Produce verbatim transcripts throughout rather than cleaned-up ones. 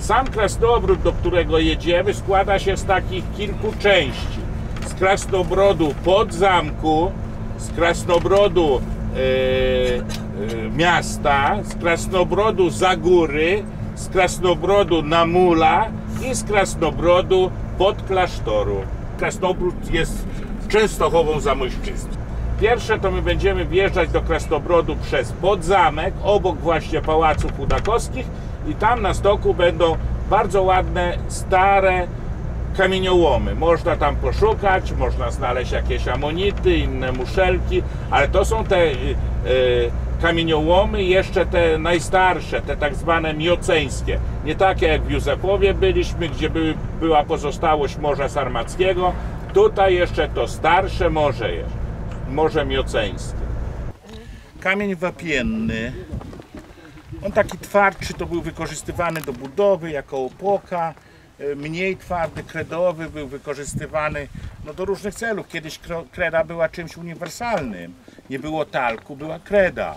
Sam krasnobród, do którego jedziemy, składa się z takich kilku części. Z krasnobrodu podzamku, z krasnobrodu e, e, miasta, z krasnobrodu Zagóry, z krasnobrodu Namula i z krasnobrodu Podklasztoru. Krasnobród jest Częstochową Zamojszczyzny. Pierwsze to my będziemy wjeżdżać do Krasnobrodu przez podzamek, obok właśnie Pałaców Chudakowskich, i tam na stoku będą bardzo ładne, stare kamieniołomy. Można tam poszukać, można znaleźć jakieś amonity, inne muszelki, ale to są te y, y, kamieniołomy jeszcze te najstarsze, te tak zwane mioceńskie. Nie takie jak w Józefowie byliśmy, gdzie były, była pozostałość Morza Sarmackiego. Tutaj jeszcze to starsze morze jest, Morze Mioceńskie. Kamień wapienny. On taki twardszy, to był wykorzystywany do budowy jako opłoka. Mniej twardy, kredowy był wykorzystywany no, do różnych celów. Kiedyś kreda była czymś uniwersalnym. Nie było talku, była kreda.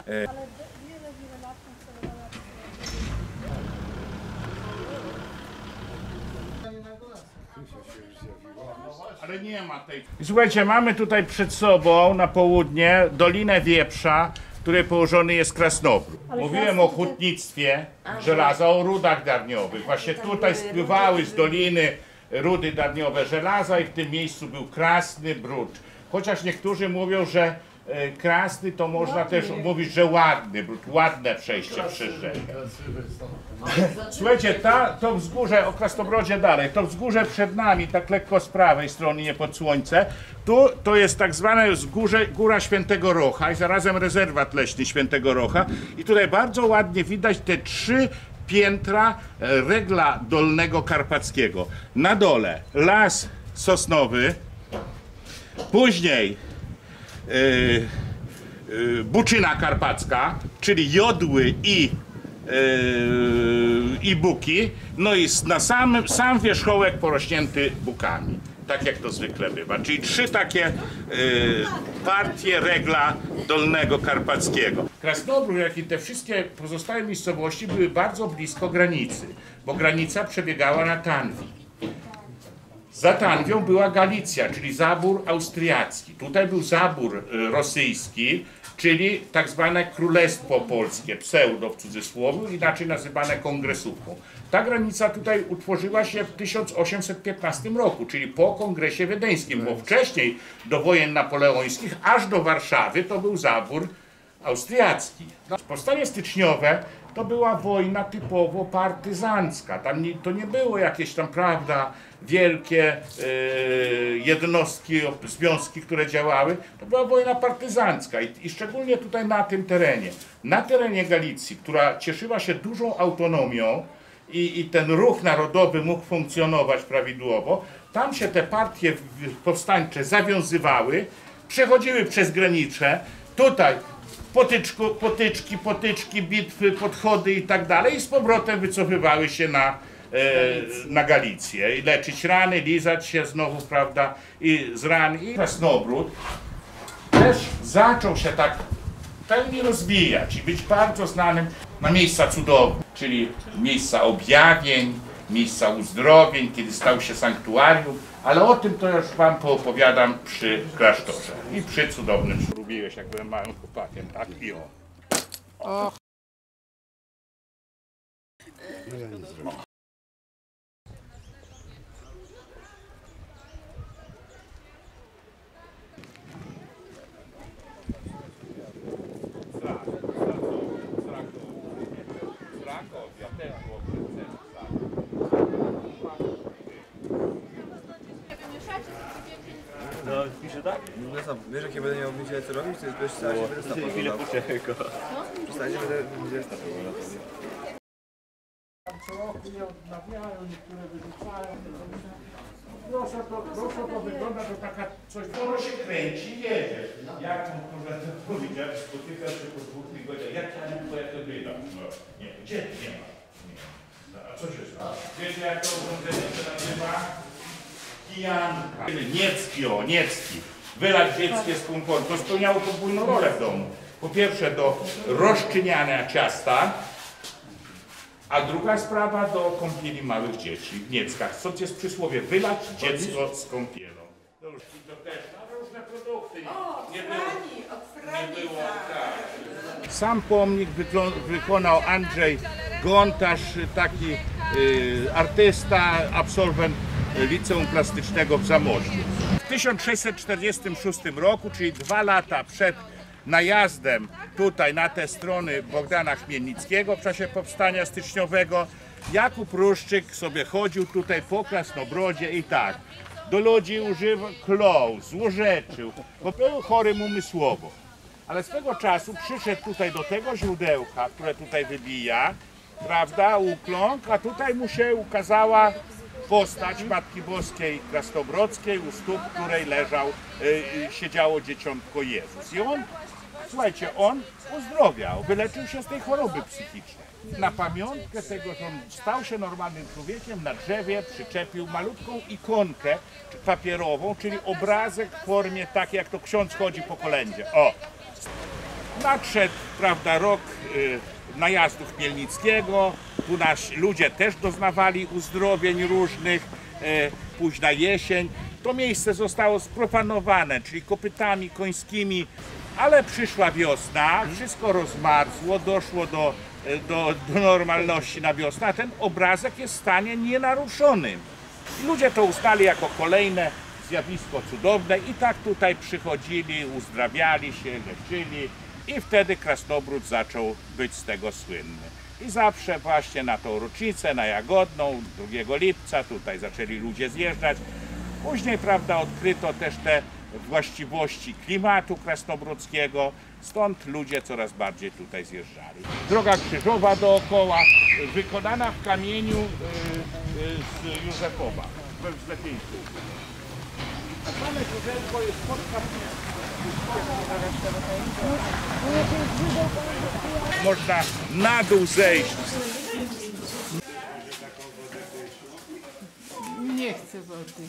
Ale nie ma tej. Słuchajcie, mamy tutaj przed sobą na południe Dolinę Wieprza, w której położony jest krasnobród. Mówiłem o hutnictwie żelaza, o rudach darniowych. Właśnie tutaj spływały z doliny rudy darniowe żelaza i w tym miejscu był Krasny Bród. Chociaż niektórzy mówią, że Krasny to można też mówić, że ładny brud, ładne przejście przez rzekę. Słuchajcie, ta, to wzgórze o Krasnobrodzie dalej, to wzgórze przed nami, tak lekko z prawej strony, nie pod słońce, tu to jest tak zwane wzgórze Góra Świętego Rocha i zarazem rezerwat leśny Świętego Rocha i tutaj bardzo ładnie widać te trzy piętra regla Dolnego Karpackiego. Na dole las sosnowy, później Yy, yy, Buczyna Karpacka, czyli jodły i, yy, i buki, no i na samym, sam wierzchołek porośnięty bukami, tak jak to zwykle bywa. Czyli trzy takie yy, partie regla Dolnego Karpackiego. Krasnobród, jak i te wszystkie pozostałe miejscowości były bardzo blisko granicy, bo granica przebiegała na Tanwi. Za Tanwią była Galicja, czyli zabór austriacki. Tutaj był zabór rosyjski, czyli tak zwane Królestwo Polskie, pseudo w cudzysłowie, inaczej nazywane Kongresówką. Ta granica tutaj utworzyła się w tysiąc osiemset piętnastym roku, czyli po Kongresie Wiedeńskim, bo wcześniej do wojen napoleońskich, aż do Warszawy, to był zabór austriacki. Powstanie styczniowe to była wojna typowo partyzancka. Tam nie, to nie było jakieś tam, prawda, wielkie yy, jednostki, związki, które działały. To była wojna partyzancka i, i szczególnie tutaj na tym terenie. Na terenie Galicji, która cieszyła się dużą autonomią i, i ten ruch narodowy mógł funkcjonować prawidłowo, tam się te partie powstańcze zawiązywały, przechodziły przez granice, tutaj potyczku, potyczki, potyczki, bitwy, podchody i tak dalej i z powrotem wycofywały się na, e, na Galicję i leczyć rany, lizać się znowu, prawda, i z ran. I Krasnobród też zaczął się tak pełni rozwijać i być bardzo znanym na miejsca cudowne, czyli miejsca objawień, miejsca uzdrowień, kiedy stał się sanktuarium, ale o tym to już wam poopowiadam przy klasztorze i przy cudownym. Lubiłeś, jak byłem małym chłopakiem, tak? I o. o. No, pisze tak? No sam, wiesz jak ja będę miał wiedzieć co robić, to jest bez starcia będę stapał. Chwilę poczekaj go. Przestańcie, będę wiedzieć stapał. Co roku je odnawiają, niektóre wyrzucają. Proszę to, proszę to wygląda, to taka coś, ono się kręci, jedziesz. Jak on to powiedział, spotyka się po dwóch tygodniach, jak ja mu to jak to wyda? No, nie, gdzie nie ma? Nie. No, a co się stało? Wiecie jak to urządzenie się nazywa? Kijanka. Niecki, o, niecki. Wylać dzieckie z kompotu. To spełniało podwójną rolę w domu. Po pierwsze do rozczyniania ciasta, A druga sprawa do kąpieli małych dzieci w Nieckach. Stąd jest przysłowie, wylać dziecko z kąpielą. To już to też na różne produkty. O, Nie od było, Frani, od Frani, nie było tak. tak. Sam pomnik wykonał Andrzej Gontarz, taki y, artysta, absolwent Liceum Plastycznego w Zamościu. W tysiąc sześćset czterdziestym szóstym roku, czyli dwa lata przed najazdem tutaj na te strony Bogdana Chmielnickiego w czasie powstania styczniowego, Jakub Ruszczyk sobie chodził tutaj po Krasnobrodzie i tak, do ludzi używał, klął, złorzeczył, bo był chorym umysłowo. Ale swego czasu przyszedł tutaj do tego źródełka, które tutaj wybija, prawda, ukląkł, a tutaj mu się ukazała postać Matki Boskiej Krasnobrodzkiej, u stóp której leżał, y, siedziało dzieciątko Jezus. I on, słuchajcie, on uzdrowiał, wyleczył się z tej choroby psychicznej. Na pamiątkę tego, że on stał się normalnym człowiekiem, na drzewie przyczepił malutką ikonkę papierową, czyli obrazek w formie takiej, jak to ksiądz chodzi po kolędzie. O! Nadszedł, prawda, rok y, najazdu Chmielnickiego, tu nasi ludzie też doznawali uzdrowień różnych, y, późna jesień. To miejsce zostało sprofanowane, czyli kopytami końskimi, ale przyszła wiosna, wszystko rozmarzło, doszło do, do, do normalności na wiosnę, a ten obrazek jest w stanie nienaruszonym. I ludzie to uznali jako kolejne zjawisko cudowne i tak tutaj przychodzili, uzdrawiali się, leczyli i wtedy Krasnobród zaczął być z tego słynny. I zawsze właśnie na tą rocznicę, na Jagodną, drugiego lipca, tutaj zaczęli ludzie zjeżdżać. Później, prawda, odkryto też te właściwości klimatu krasnobrodzkiego, stąd ludzie coraz bardziej tutaj zjeżdżali. Droga krzyżowa dookoła, wykonana w kamieniu y, y, z Józefowa, z Lepińsku. A same źródełko jest pod kaplicą. Można na dół zejść. Nie chcę wody.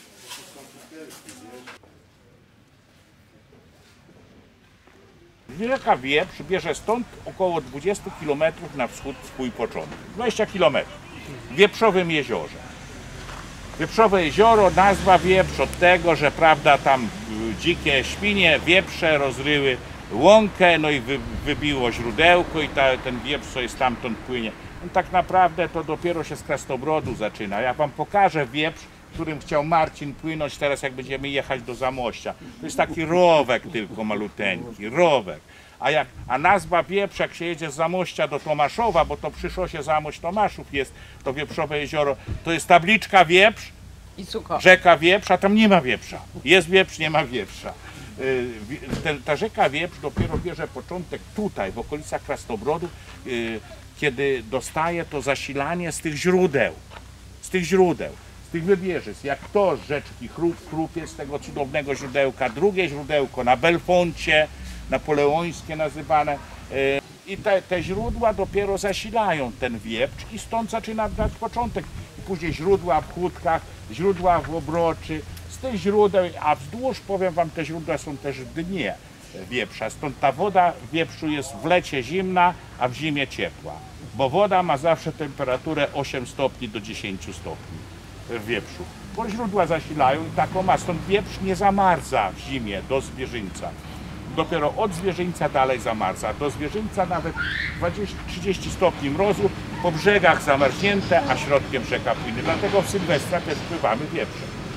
Rzeka Wieprz bierze stąd około dwadzieścia kilometrów na wschód swój początek. dwadzieścia kilometrów. W Wieprzowym jeziorze. Wieprzowe jezioro, nazwa Wieprz od tego, że prawda tam dzikie świnie, wieprze rozryły łąkę, no i wy, wybiło źródełko i ta, ten wieprz sobie stamtąd płynie. No, tak naprawdę to dopiero się z Krasnobrodu zaczyna. Ja wam pokażę wieprz, którym chciał Marcin płynąć teraz, jak będziemy jechać do Zamościa. To jest taki rowek tylko maluteńki, rowek. A, jak, a nazwa Wieprz, jak się jedzie z Zamościa do Tomaszowa, bo to przy szosie Zamość-Tomaszów jest to Wieprzowe jezioro, to jest tabliczka Wieprz, I sucho. rzeka Wieprz, a tam nie ma wieprza. Jest wieprz, nie ma wieprza. Y, ten, ta rzeka Wieprz dopiero bierze początek tutaj, w okolicach Krasnobrodu, y, kiedy dostaje to zasilanie z tych źródeł, z tych źródeł, z tych wybieżysk, jak to z rzeczki Chrup, Chrupie, z tego cudownego źródełka, drugie źródełko na Belfoncie, napoleońskie nazywane. Y, I te, te źródła dopiero zasilają ten Wieprz i stąd zaczyna dać początek. I później źródła w Chódkach, źródła w Obroczy. Z tych źródeł, a wzdłuż, powiem wam, te źródła są też w dnie Wieprza. Stąd ta woda w Wieprzu jest w lecie zimna, a w zimie ciepła. Bo woda ma zawsze temperaturę osiem stopni do dziesięciu stopni w Wieprzu. Bo źródła zasilają i taką ma. Stąd Wieprz nie zamarza w zimie do Zwierzyńca. Dopiero od Zwierzyńca dalej zamarza. Do Zwierzyńca nawet dwadzieścia trzydzieści stopni mrozu, po brzegach zamarznięte, a środkiem rzeka płynie. Dlatego w Sylwestra też pływamy Wieprze.